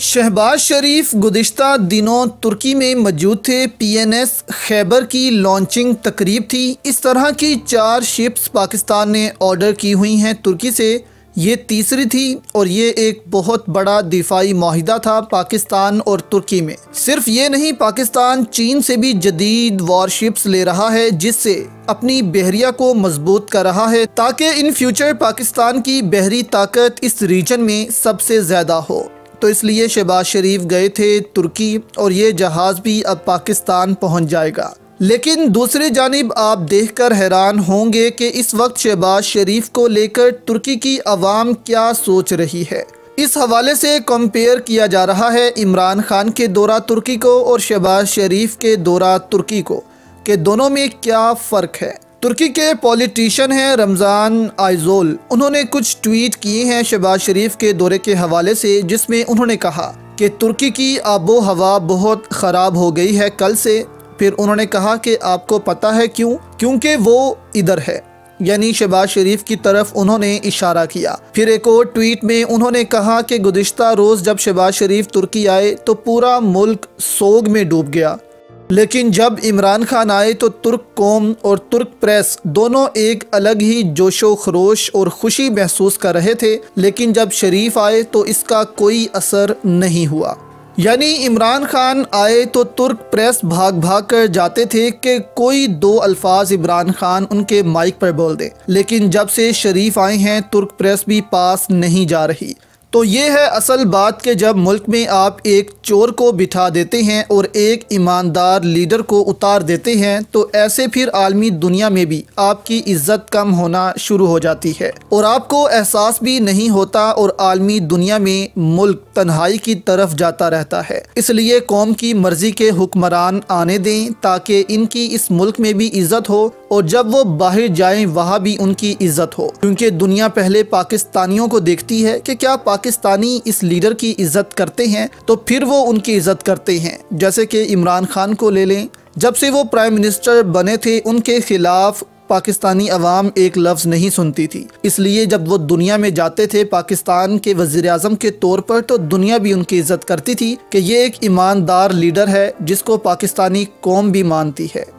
शहबाज शरीफ गुज़िश्ता दिनों तुर्की में मौजूद थे। PNS खैबर की लॉन्चिंग तकरीब थी। इस तरह की 4 शिप्स पाकिस्तान ने ऑर्डर की हुई हैं तुर्की से। ये तीसरी थी और ये एक बहुत बड़ा दिफाई माहिदा था पाकिस्तान और तुर्की में। सिर्फ ये नहीं, पाकिस्तान चीन से भी जदीद वॉरशिप्स ले रहा है, जिससे अपनी बहरिया को मजबूत कर रहा है ताकि इन फ्यूचर पाकिस्तान की बहरी ताकत इस रीजन में सबसे ज़्यादा हो। तो इसलिए शहबाज शरीफ गए थे तुर्की और ये जहाज़ भी अब पाकिस्तान पहुंच जाएगा। लेकिन दूसरी जानिब आप देखकर हैरान होंगे कि इस वक्त शहबाज शरीफ को लेकर तुर्की की आवाम क्या सोच रही है। इस हवाले से कंपेयर किया जा रहा है इमरान खान के दौरा तुर्की को और शहबाज शरीफ के दौरा तुर्की को, कि दोनों में क्या फ़र्क है। तुर्की के पॉलिटिशियन हैं रमज़ान आइजोल। उन्होंने कुछ ट्वीट किए हैं शहबाज शरीफ के दौरे के हवाले से, जिसमें उन्होंने कहा कि तुर्की की आबो हवा बहुत ख़राब हो गई है कल से। फिर उन्होंने कहा कि आपको पता है क्यों? क्योंकि वो इधर है, यानी शहबाज शरीफ की तरफ उन्होंने इशारा किया। फिर एक और ट्वीट में उन्होंने कहा कि गुज़िश्ता रोज़ जब शहबाज शरीफ तुर्की आए तो पूरा मुल्क सोग में डूब गया, लेकिन जब इमरान खान आए तो तुर्क कौम और तुर्क प्रेस दोनों एक अलग ही जोशो खरोश और खुशी महसूस कर रहे थे। लेकिन जब शरीफ आए तो इसका कोई असर नहीं हुआ। यानी इमरान खान आए तो तुर्क प्रेस भाग भाग कर जाते थे कि कोई 2 अल्फाज इमरान खान उनके माइक पर बोल दे, लेकिन जब से शरीफ आए हैं तुर्क प्रेस भी पास नहीं जा रही। तो ये है असल बात कि जब मुल्क में आप एक चोर को बिठा देते हैं और एक ईमानदार लीडर को उतार देते हैं, तो ऐसे फिर आलमी दुनिया में भी आपकी इज्जत कम होना शुरू हो जाती है और आपको एहसास भी नहीं होता और आलमी दुनिया में मुल्क तन्हाई की तरफ जाता रहता है। इसलिए कौम की मर्जी के हुक्मरान आने दें ताकि इनकी इस मुल्क में भी इज्जत हो और जब वो बाहर जाएं वहाँ भी उनकी इज्जत हो, क्योंकि दुनिया पहले पाकिस्तानियों को देखती है कि क्या पाकिस्तानी इस लीडर की इज्जत करते हैं, तो फिर वो उनकी इज्जत करते हैं। जैसे कि इमरान खान को ले लें, जब से वो प्राइम मिनिस्टर बने थे उनके खिलाफ पाकिस्तानी अवाम एक लफ्ज़ नहीं सुनती थी। इसलिए जब वो दुनिया में जाते थे पाकिस्तान के वज़ीर आज़म के तौर पर, तो दुनिया भी उनकी इज्जत करती थी कि ये एक ईमानदार लीडर है जिसको पाकिस्तानी कौम भी मानती है।